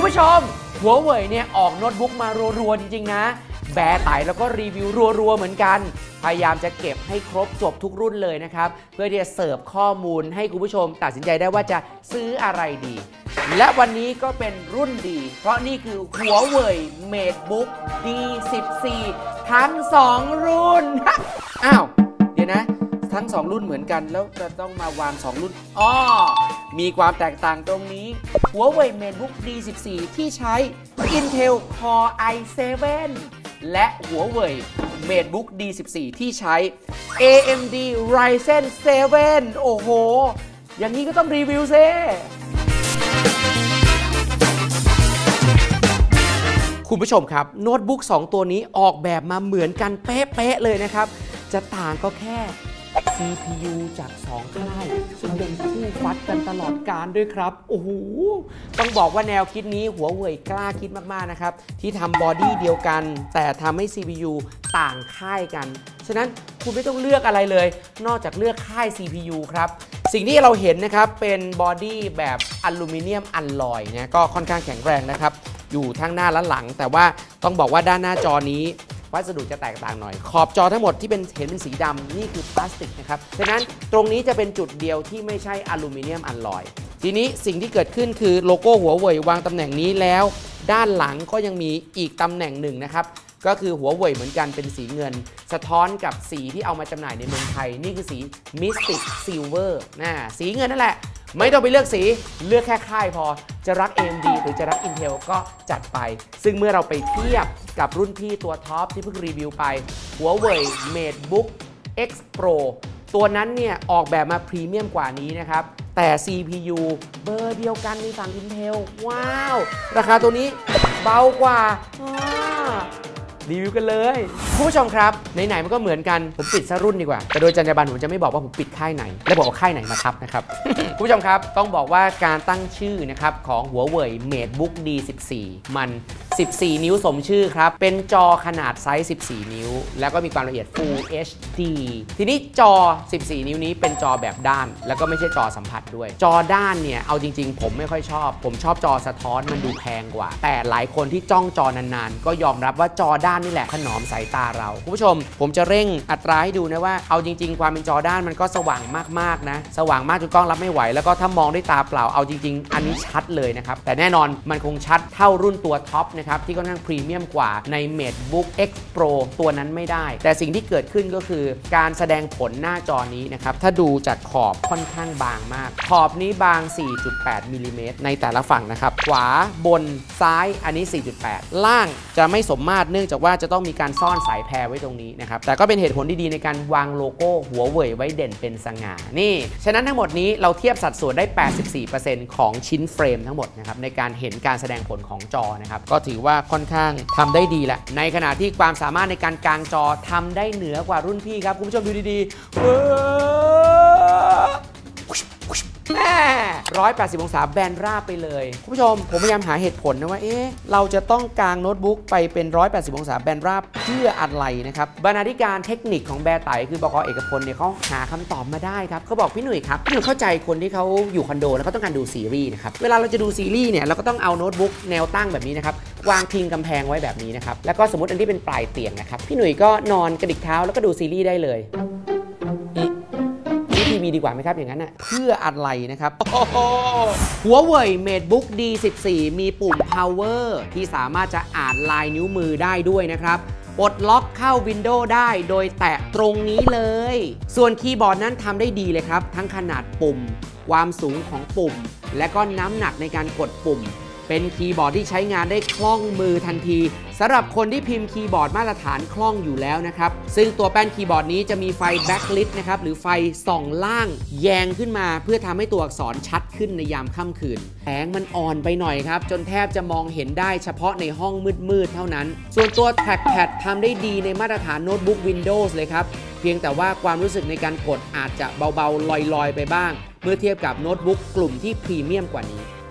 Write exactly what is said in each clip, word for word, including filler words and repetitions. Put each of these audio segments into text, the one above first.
ผู้ชมหัวเว่ยเนี่ยออกโน้ตบุ๊กมารัวๆจริงๆนะแบร์ไตแล้วก็รีวิวรัวๆเหมือนกันพยายามจะเก็บให้ครบจบทุกรุ่นเลยนะครับเพื่อที่จะเสิร์ฟข้อมูลให้คุณผู้ชมตัดสินใจได้ว่าจะซื้ออะไรดีและวันนี้ก็เป็นรุ่นดีเพราะนี่คือหัวเว่ย MateBook ดี สิบสี่ ทั้งสองรุ่น อ้าวเดี๋ยวนะทั้งสองรุ่นเหมือนกันแล้วจะต้องมาวางสองรุ่นอ้อมีความแตกต่างตรงนี้หัวเว่ย MateBook ดี สิบสี่ ที่ใช้ Intel Core ไอ เซเว่น และหัวเว่ย MateBook ดี สิบสี่ ที่ใช้ เอ เอ็ม ดี Ryzen เซเว่น โอ้โหอย่างนี้ก็ต้องรีวิวซิคุณผู้ชมครับโน้ตบุ๊กสองตัวนี้ออกแบบมาเหมือนกันเป๊ะๆเลยนะครับจะต่างก็แค่ ซี พี ยู จากสองค่ายซึ่งเป็นคู่ฟัดกันตลอดกาลด้วยครับโอ้โหต้องบอกว่าแนวคิดนี้หัวเว่ยกล้าคิดมากๆนะครับที่ทำบอดี้เดียวกันแต่ทำให้ ซี พี ยู ต่างค่ายกันฉะนั้นคุณไม่ต้องเลือกอะไรเลยนอกจากเลือกค่าย ซี พี ยู ครับสิ่งที่เราเห็นนะครับเป็นบอดี้แบบอลูมิเนียมอัลลอยนะก็ค่อนข้างแข็งแรงนะครับอยู่ทั้งหน้าและหลังแต่ว่าต้องบอกว่าด้านหน้าจอนี้วัสดุจะแตกต่างหน่อยขอบจอทั้งหมดที่เป็นเห็นเป็นสีดำนี่คือพลาสติกนะครับฉะนั้นตรงนี้จะเป็นจุดเดียวที่ไม่ใช่อลูมิเนียมอัลลอยทีนี้สิ่งที่เกิดขึ้นคือโลโก้หัวเว่ยวางตำแหน่งนี้แล้วด้านหลังก็ยังมีอีกตำแหน่งหนึ่งนะครับก็คือหัวเว่ยเหมือนกันเป็นสีเงินสะท้อนกับสีที่เอามาจำหน่ายในเมืองไทยนี่คือสี Mystic Silver นะสีเงินนั่นแหละไม่ต้องไปเลือกสีเลือกแค่ค่ายพอจะรัก เอ เอ็ม ดี หรือจะรัก Intel ก็จัดไปซึ่งเมื่อเราไปเทียบกับรุ่นพี่ตัวท็อปที่เพิ่งรีวิวไปหัวเว่ย MateBook X Pro ตัวนั้นเนี่ยออกแบบมาพรีเมียมกว่านี้นะครับแต่ ซี พี ยู เบอร์เดียวกันในฝั่ง Intel ว้าวราคาตัวนี้เบากว่ารีวิวกันเลยคุณผู้ชมครับไหนๆมันก็เหมือนกันผมปิดซะรุ่นดีกว่าแต่โดยจรรยาบรรณผมจะไม่บอกว่าผมปิดค่ายไหนและบอกว่าค่ายไหนมาทับนะครับ คุณผู้ชมครับต้องบอกว่าการตั้งชื่อนะครับของหัวเว่ย MateBook ดี สิบสี่ มันสิบสี่นิ้วสมชื่อครับเป็นจอขนาดไซส์สิบสี่นิ้วแล้วก็มีความละเอียด Full เอช ดี ทีนี้จอสิบสี่นิ้วนี้เป็นจอแบบด้านแล้วก็ไม่ใช่จอสัมผัสด้วยจอด้านเนี่ยเอาจริงๆผมไม่ค่อยชอบผมชอบจอสะท้อนมันดูแพงกว่าแต่หลายคนที่จ้องจอนานๆก็ยอมรับว่าจอด้านนี่แหละถนอมสายตาเราคุณผู้ชมผมจะเร่งอัตราให้ดูนะว่าเอาจริงๆความเป็นจอด้านมันก็สว่างมากๆนะสว่างมากจนกล้องรับไม่ไหวแล้วก็ถ้ามองด้วยตาเปล่าเอาจริงๆอันนี้ชัดเลยนะครับแต่แน่นอนมันคงชัดเท่ารุ่นตัวท็อปนะครับที่ค่อนข้างพรีเมียมกว่าใน MateBook X Pro ตัวนั้นไม่ได้แต่สิ่งที่เกิดขึ้นก็คือการแสดงผลหน้าจอนี้นะครับถ้าดูจากขอบค่อนข้างบางมากขอบนี้บาง สี่จุดแปด มิลลิเมตรในแต่ละฝั่งนะครับขวาบนซ้ายอันนี้ สี่จุดแปด ล่างจะไม่สมมาตรเนื่องจากว่าจะต้องมีการซ่อนสายแพรไว้ตรงนี้นะครับแต่ก็เป็นเหตุผลที่ดีในการวางโลโก้หัวเว่ยไว้เด่นเป็นสง่านี่ฉะนั้นทั้งหมดนี้เราเทียบสัดส่วนได้ แปดสิบสี่เปอร์เซ็นต์ ของชิ้นเฟรมทั้งหมดนะครับในการเห็นการแสดงผลของจอนะครับก็ถือว่าค่อนข้างทำได้ดีแหละในขณะที่ความสามารถในการกางจอทำได้เหนือกว่ารุ่นพี่ครับคุณผู้ชมดูดีๆแม่ร้อยแปดสิบองศาแบนราบไปเลยคุณผู้ชมผมพยายามหาเหตุผลนะว่าเอ๊ะเราจะต้องกางโน้ตบุ๊กไปเป็นร้อยแปดสิบองศาแบนราบเพื่ออะไรนะครับบรรณาธิการเทคนิคของแบร์ไตคือบก.เอกพลเนี่ยเขาหาคำตอบมาได้ครับเขาบอกพี่หนุ่ยครับพี่หนุ่ยเข้าใจคนที่เขาอยู่คอนโดแล้วเขาต้องการดูซีรีส์นะครับเวลาเราจะดูซีรีส์เนี่ยเราก็ต้องเอาโน้ตบุ๊กแนวตั้งแบบนี้นะครับวางพิงกำแพงไว้แบบนี้นะครับแล้วก็สมมติอันที่เป็นปลายเตียงนะครับพี่หนุ่ยก็นอนกระดิกเท้าแล้วก็ดูซีรีส์ได้เลยทีวีดีกว่าไหมครับอย่างนั้นนะเพื่ออะไรนะครับหัวเว่ย MateBook ดี สิบสี่ มีปุ่ม Power ที่สามารถจะอ่านลายนิ้วมือได้ด้วยนะครับปลดล็อกเข้า Windows ได้โดยแตะตรงนี้เลยส่วนคีย์บอร์ดนั้นทำได้ดีเลยครับทั้งขนาดปุ่มความสูงของปุ่มและก็น้ำหนักในการกดปุ่มเป็นคีย์บอร์ดที่ใช้งานได้คล่องมือทันทีสำหรับคนที่พิมพ์คีย์บอร์ดมาตรฐานคล่องอยู่แล้วนะครับซึ่งตัวแป้นคีย์บอร์ดนี้จะมีไฟแบ็คลิทนะครับหรือไฟส่องล่างแยงขึ้นมาเพื่อทำให้ตัวอักษรชัดขึ้นในยามค่ำคืนแสงมันอ่อนไปหน่อยครับจนแทบจะมองเห็นได้เฉพาะในห้องมืดๆเท่านั้นส่วนตัว Trackpad ทำได้ดีในมาตรฐานโน้ตบุ๊ก Windows เลยครับเพียงแต่ว่าความรู้สึกในการกดอาจจะเบาๆลอยๆไปบ้างเมื่อเทียบกับโน้ตบุ๊กกลุ่มที่พรีเมียมกว่านี้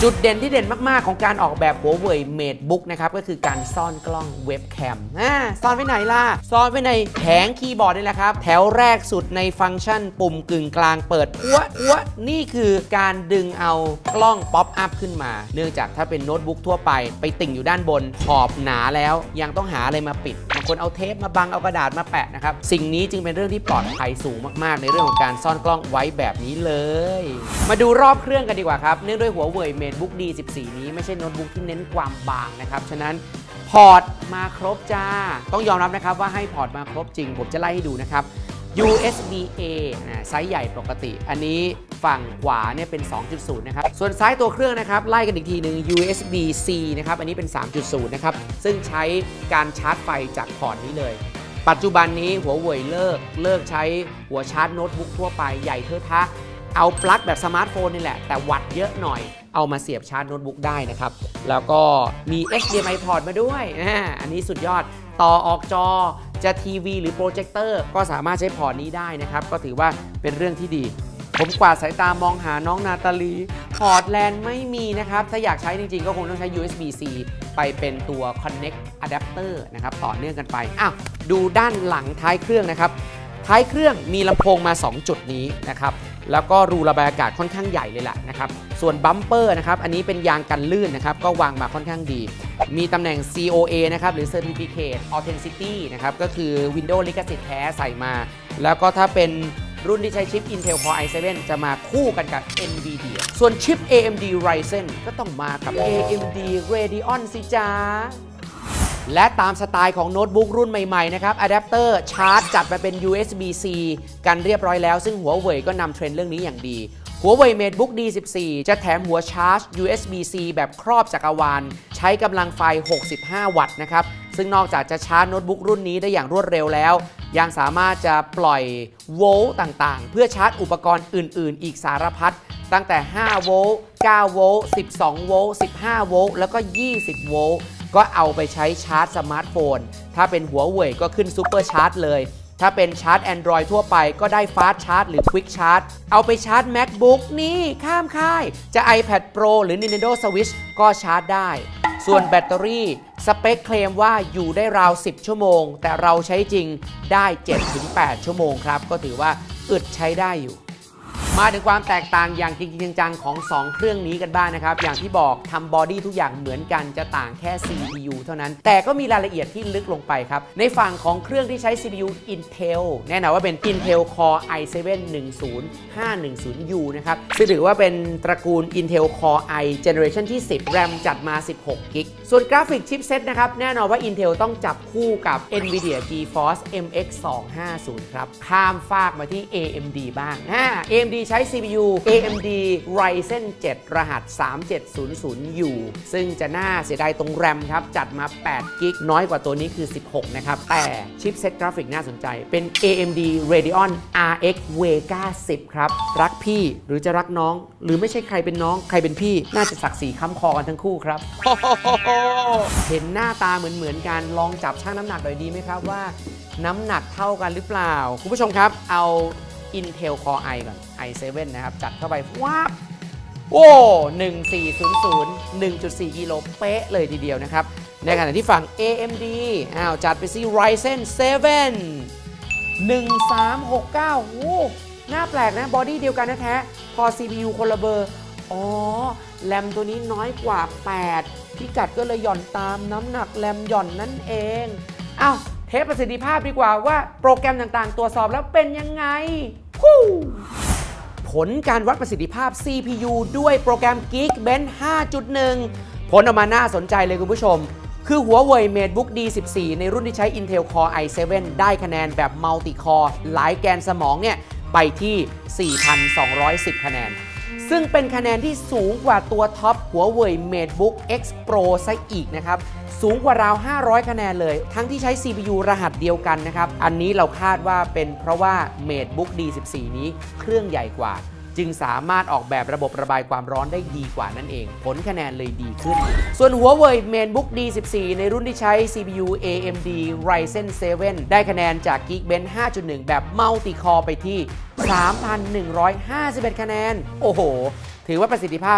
จุดเด่นที่เด่นมากๆของการออกแบบ Huawei MateBook นะครับก็คือการซ่อนกล้องเว็บแคมซ่อนไว้ไหนล่ะซ่อนไว้ในแผงคีย์บอร์ดนี่แหละครับแถวแรกสุดในฟังก์ชันปุ่มกึ่งกลางเปิดอ้วอ้วนี่คือการดึงเอากล้องป๊อปอัพขึ้นมาเนื่องจากถ้าเป็นโน้ตบุ๊กทั่วไปไปติ่งอยู่ด้านบนขอบหนาแล้วยังต้องหาอะไรมาปิดบางคนเอาเทปมาบังเอากระดาษมาแปะนะครับสิ่งนี้จึงเป็นเรื่องที่ปลอดภัยสูงมากๆในเรื่องของการซ่อนกล้องไว้แบบนี้เลยมาดูรอบเครื่องกันดีกว่าครับเนื่องด้วย Huawei MateBook ดี สิบสี่ นี้ไม่ใช่โน้ตบุ๊กที่เน้นความบางนะครับฉะนั้นพอร์ตมาครบจ้าต้องยอมรับนะครับว่าให้พอร์ตมาครบจริงผมจะไล่ให้ดูนะครับ ยู เอส บี เอ นะไซส์ใหญ่ปกติอันนี้ฝั่งขวาเนี่ยเป็น สองจุดศูนย์ นะครับส่วนซ้ายตัวเครื่องนะครับไล่กันอีกทีหนึ่ง ยู เอส บี ซี นะครับอันนี้เป็น สามจุดศูนย์ นะครับซึ่งใช้การชาร์จไฟจากพอร์ตนี้เลยปัจจุบันนี้หัวเว่ยเลิกเลิกใช้หัวชาร์จโน้ตบุ๊กทั่วไปใหญ่เทอะทะเอาปลั๊กแบบสมาร์ทโฟนนี่แหละแต่วัตต์เยอะหน่อยเอามาเสียบชาร์จโน้ตบุ๊กได้นะครับแล้วก็มี เอช ดี เอ็ม ไอ พอร์ตมาด้วยอันนี้สุดยอดต่อออกจอจะทีวีหรือโปรเจคเตอร์ก็สามารถใช้พอร์ตนี้ได้นะครับก็ถือว่าเป็นเรื่องที่ดีผมกวาดสายตามองหาน้องนาตาลีพอร์ตแลนไม่มีนะครับถ้าอยากใช้จริงๆก็คงต้องใช้ ยู เอส บี ซี ไปเป็นตัว Connect Adapter นะครับต่อเนื่องกันไปอ้าวดูด้านหลังท้ายเครื่องนะครับท้ายเครื่องมีลำโพงมาสองจุดนี้นะครับแล้วก็รูระบายอากาศค่อนข้างใหญ่เลยแหละนะครับส่วนบัมเปอร์นะครับอันนี้เป็นยางกันลื่นนะครับก็วางมาค่อนข้างดีมีตำแหน่ง ซี โอ เอ นะครับหรือ Certificate Authenticity นะครับก็คือ Windows ลิขสิทธิ์แท้ใส่มาแล้วก็ถ้าเป็นรุ่นที่ใช้ชิป Intel Core ไอ เซเว่น จะมาคู่กันกับ NVIDIA ส่วนชิป เอ เอ็ม ดี Ryzen ก็ต้องมากับ เอ เอ็ม ดี Radeon สิจ้าและตามสไตล์ของโน้ตบุ๊กรุ่นใหม่ๆนะครับอะแดปเตอร์ชาร์จจัดมาเป็น ยู เอส บี ซี กันเรียบร้อยแล้วซึ่ง Huawei ก็นำเทรนด์เรื่องนี้อย่างดี Huawei MateBook ดี สิบสี่ จะแถมหัวชาร์จ ยู เอส บี ซี แบบครอบจักรวาลใช้กำลังไฟหกสิบห้าวัตต์นะครับซึ่งนอกจากจะชาร์จโน้ตบุ๊กรุ่นนี้ได้อย่างรวดเร็วแล้วยังสามารถจะปล่อยโวลต์ต่างๆเพื่อชาร์จอุปกรณ์อื่นๆอีกสารพัดตั้งแต่ห้าโวลต์ เก้าโวลต์ สิบสองโวลต์ สิบห้าโวลต์แล้วก็ยี่สิบโวลต์ก็เอาไปใช้ชาร์จสมาร์ทโฟนถ้าเป็นหัวเว่ยก็ขึ้นซูเปอร์ชาร์จเลยถ้าเป็นชาร์จ Android ทั่วไปก็ได้ Fast Charge หรือ Quick Charge เอาไปชาร์จ MacBook นี่ข้ามค่ายจะ iPad Pro หรือ Nintendo Switch ก็ชาร์จได้ส่วนแบตเตอรี่สเปคเคลมว่าอยู่ได้ราวสิบชั่วโมงแต่เราใช้จริงได้ เจ็ดถึงแปด ชั่วโมงครับก็ถือว่าอึดใช้ได้อยู่มาถึงความแตกต่างอย่างจริงๆจังๆของสองเครื่องนี้กันบ้าง นะครับอย่างที่บอกทำบอดี้ทุกอย่างเหมือนกันจะต่างแค่ ซี พี ยู เท่านั้นแต่ก็มีรายละเอียดที่ลึกลงไปครับในฝั่งของเครื่องที่ใช้ ซี พี ยู Intel แน่นอนว่าเป็น Intel Core ไอ เซเว่น หนึ่งศูนย์ห้าหนึ่งศูนย์ ยู นะครับซึ่งถือว่าเป็นตระกูล Intel Core i Generation ที่ สิบ แรม จัดมา สิบหก กิกส่วนกราฟิกชิปเซตนะครับแน่นอนว่า Intel ต้องจับคู่กับ NVIDIA GeForce เอ็ม เอ็กซ์ สองห้าศูนย์ ครับข้ามฟากมาที่ เอ เอ็ม ดี บ้าง เอ เอ็ม ดี ใช้ ซี พี ยู เอ เอ็ม ดี Ryzen เจ็ด รหัส สามเจ็ดศูนย์ศูนย์ ยู ซึ่งจะน่าเสียดายตรงแรมครับจัดมา แปด กิกน้อยกว่าตัวนี้คือ สิบหก นะครับแต่ชิปเซตกราฟิกน่าสนใจเป็น เอ เอ็ม ดี Radeon อาร์ เอ็กซ์ Vega สิบ ครับรักพี่หรือจะรักน้องหรือไม่ใช่ใครเป็นน้องใครเป็นพี่น่าจะศักดิ์ศรีค้ำคอกันทั้งคู่ครับ เห็นหน้าตาเหมือนเหมือนกันลองจับชั่งน้ำหนักหน่อยดีไหมครับว่าน้ำหนักเท่ากันหรือเปล่าคุณผู้ชมครับเอา Intel Core i ก่อน ไอ เซเว่น นะครับจัดเข้าไปว้าบโอ้หนึ่งพันสี่ร้อย หนึ่งจุดสี่ กิโลเป๊ะเลยทีเดียวนะครับในขณะที่ฝั่ง เอ เอ็ม ดี อ้าวจัดไปซิ Ryzen เซเว่น หนึ่งสามหกเก้าโอ้หน้าแปลกนะบอดี้เดียวกันแท้ๆพอ ซี พี ยู คนละเบอร์อ๋อแรมตัวนี้น้อยกว่าแปดพิกัดก็เลยหย่อนตามน้ำหนักแรมหย่อนนั่นเองอ้าวเทสประสิทธิภาพดีกว่าว่าโปรแกรมต่างๆตรวจสอบแล้วเป็นยังไงผลการวัดประสิทธิภาพ ซี พี ยู ด้วยโปรแกรม Geekbench ห้าจุดหนึ่ง ผลออกมาน่าสนใจเลยคุณผู้ชมคือ Huawei MateBook ดี สิบสี่ ในรุ่นที่ใช้ Intel Core ไอ เซเว่น ได้คะแนนแบบ Multi Core หลายแกนสมองเนี่ยไปที่ สี่พันสองร้อยสิบ คะแนนซึ่งเป็นคะแนนที่สูงกว่าตัวท็อป Huawei MateBook X Pro ซะอีกนะครับสูงกว่าราวห้าร้อยคะแนนเลยทั้งที่ใช้ ซี พี ยู รหัสเดียวกันนะครับอันนี้เราคาดว่าเป็นเพราะว่า MateBook ดี สิบสี่ นี้เครื่องใหญ่กว่าจึงสามารถออกแบบระบบระบายความร้อนได้ดีกว่านั่นเองผลคะแนนเลยดีขึ้นส่วน Huawei MateBook ดี สิบสี่ ในรุ่นที่ใช้ ซี พี ยู เอ เอ็ม ดี Ryzen เซเว่น ได้คะแนนจาก Geekbench ห้าจุดหนึ่ง แบบ Multi Core ไปที่ สามพันหนึ่งร้อยห้าสิบเอ็ด คะแนนโอ้โหถือว่าประสิทธิภาพ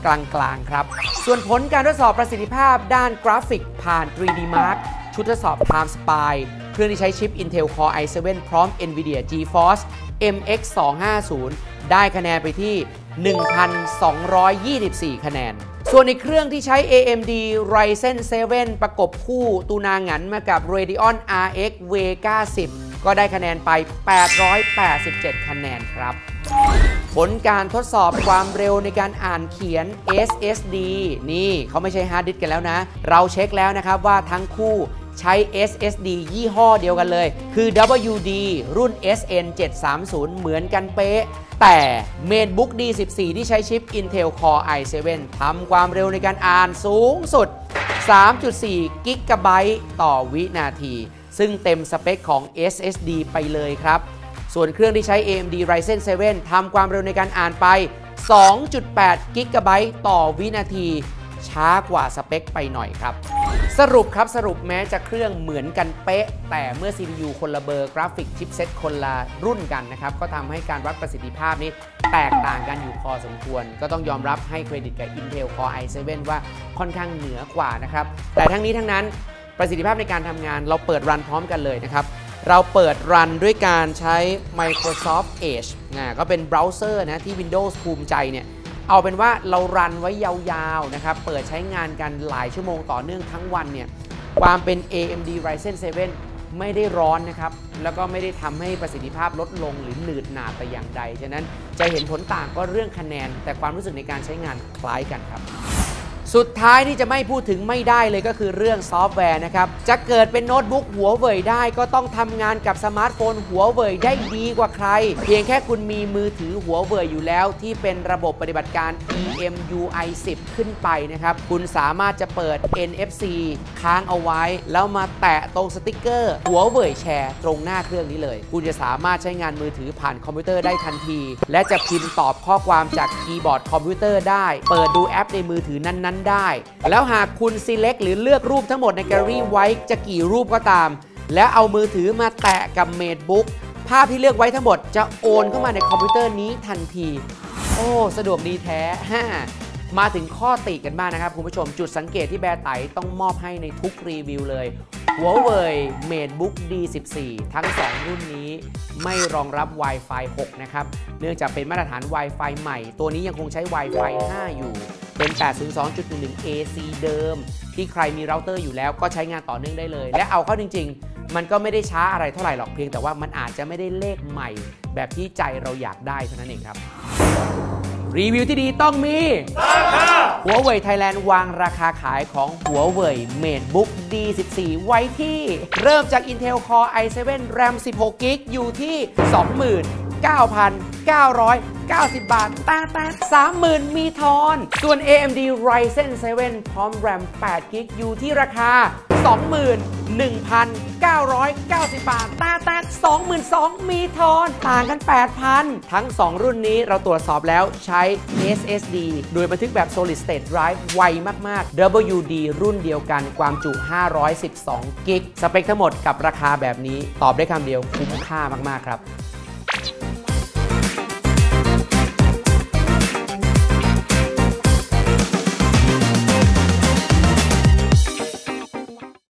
กลางๆครับส่วนผลการทดสอบประสิทธิภาพด้านกราฟิกผ่าน ทรี ดี Mark ชุดทดสอบ Time Spy เครื่องที่ใช้ชิป Intel Core ไอ เซเว่น พร้อม NVIDIA GeForce เอ็ม เอ็กซ์ สองห้าศูนย์ ได้คะแนนไปที่ หนึ่งพันสองร้อยยี่สิบสี่ คะแนนส่วนในเครื่องที่ใช้ เอ เอ็ม ดี Ryzen เซเว่น ประกบคู่ตูนาหงันมากับ Radeon อาร์ เอ็กซ์ Vega สิบ ก็ได้คะแนนไป แปดร้อยแปดสิบเจ็ด คะแนนครับผลการทดสอบความเร็วในการอ่านเขียน เอส เอส ดี นี่เขาไม่ใช่ฮาร์ดดิสก์กันแล้วนะเราเช็คแล้วนะครับว่าทั้งคู่ใช้ เอส เอส ดี ยี่ห้อเดียวกันเลยคือ ดับเบิลยู ดี รุ่น เอส เอ็น เจ็ดสามศูนย์ เหมือนกันเป๊ะแต่ MateBook ดี สิบสี่ ที่ใช้ชิป Intel Core ไอ เซเว่น ทำความเร็วในการอ่านสูงสุด สามจุดสี่ กิกะไบต์ต่อวินาทีซึ่งเต็มสเปคของ เอส เอส ดี ไปเลยครับส่วนเครื่องที่ใช้ เอ เอ็ม ดี Ryzen เซเว่น ทำความเร็วในการอ่านไป สองจุดแปด กิกะไบต์ต่อวินาทีช้ากว่าสเปคไปหน่อยครับสรุปครับสรุปแม้จะเครื่องเหมือนกันเป๊ะแต่เมื่อ ซี พี ยู คนละเบอร์กราฟิกชิปเซตคนละรุ่นกันนะครับก็ทำให้การวัดประสิทธิภาพนี้แตกต่างกันอยู่พอสมควรก็ต้องยอมรับให้เครดิตกับ Intel Core ไอ เซเว่น ว่าค่อนข้างเหนือกว่านะครับแต่ทั้งนี้ทั้งนั้นประสิทธิภาพในการทำงานเราเปิดรันพร้อมกันเลยนะครับเราเปิดรันด้วยการใช้ Microsoft Edge นะก็เป็นเบราว์เซอร์นะที่ Windows ภูมิใจเนี่ยเอาเป็นว่าเรารันไว้ยาวๆนะครับเปิดใช้งานกันหลายชั่วโมงต่อเนื่องทั้งวันเนี่ยความเป็น เอ เอ็ม ดี Ryzen เซเว่น ไม่ได้ร้อนนะครับแล้วก็ไม่ได้ทำให้ประสิทธิภาพลดลงหรือหนืดหนาแต่อย่างใดฉะนั้นจะเห็นผลต่างก็เรื่องคะแนนแต่ความรู้สึกในการใช้งานคล้ายกันครับสุดท้ายที่จะไม่พูดถึงไม่ได้เลยก็คือเรื่องซอฟต์แวร์นะครับจะเกิดเป็นโน้ตบุ๊กหัวเว่ยได้ก็ต้องทำงานกับสมาร์ทโฟนหัวเว่ยได้ดีกว่าใครเพียงแค่คุณมีมือถือหัวเว่ยอยู่แล้วที่เป็นระบบปฏิบัติการ อี เอ็ม ยู ไอ สิบ ขึ้นไปนะครับคุณสามารถจะเปิด เอ็น เอฟ ซี ค้างเอาไว้แล้วมาแตะตรงสติ๊กเกอร์หัวเว่ยแชร์ตรงหน้าเครื่องนี้เลยคุณจะสามารถใช้งานมือถือผ่านคอมพิวเตอร์ได้ทันทีและจะพิมพ์ตอบข้อความจากคีย์บอร์ดคอมพิวเตอร์ได้เปิดดูแอปในมือถือนั้นๆได้แล้วหากคุณ select หรือเลือกรูปทั้งหมดในแกลเลอรี่ไว้จะกี่รูปก็ตามแล้วเอามือถือมาแตะกับ MateBook ภาพที่เลือกไว้ทั้งหมดจะโอนเข้ามาในคอมพิวเตอร์นี้ทันทีโอ้สะดวกดีแท้ฮ่ามาถึงข้อติกันบ้างนะครับคุณผู้ชมจุดสังเกตที่แบร์ไตต้องมอบให้ในทุกรีวิวเลยหัวเว่ย MateBook ดี สิบสี่ ทั้งสองรุ่นนี้ไม่รองรับ Wi-Fi หก นะครับเนื่องจากเป็นมาตรฐาน Wi-Fi ใหม่ตัวนี้ยังคงใช้ Wi-Fi ห้า อยู่เป็น แปดศูนย์สอง จุดหนึ่งหนึ่ง เอ ซี เดิมที่ใครมีเราเตอร์อยู่แล้วก็ใช้งานต่อเนื่องได้เลยและเอาเข้าจริงๆมันก็ไม่ได้ช้าอะไรเท่าไหร่หรอกเพียงแต่ว่ามันอาจจะไม่ได้เลขใหม่แบบที่ใจเราอยากได้เท่านั้นเองครับรีวิวที่ดีต้องมีหัวเว่ยไทยแลนด์วางราคาขายของหัวเว่ย MateBook ดี สิบสี่ ไว้ที่เริ่มจาก Intel Core ไอ เซเว่น แรม สิบหก กิกอยู่ที่ สองหมื่นเก้าพันเก้าร้อยเก้าสิบ บาทตาตา สามหมื่น มีทอนส่วน เอ เอ็ม ดี Ryzen เซเว่น พร้อมแรม แปด กิกอยู่ที่ราคา สองหมื่นหนึ่งพันเก้าร้อยเก้าสิบ บาทตาตา สองหมื่นสองพัน มีทอนต่างกัน แปดพัน ทั้งสองรุ่นนี้เราตรวจสอบแล้วใช้ เอส เอส ดี โดยบันทึกแบบ Solid State Drive ไวมากๆ ดับเบิลยู ดี รุ่นเดียวกันความจุห้าร้อยสิบสองกิกสเปคทั้งหมดกับราคาแบบนี้ตอบได้คำเดียวคุ้มค่ามากๆครับ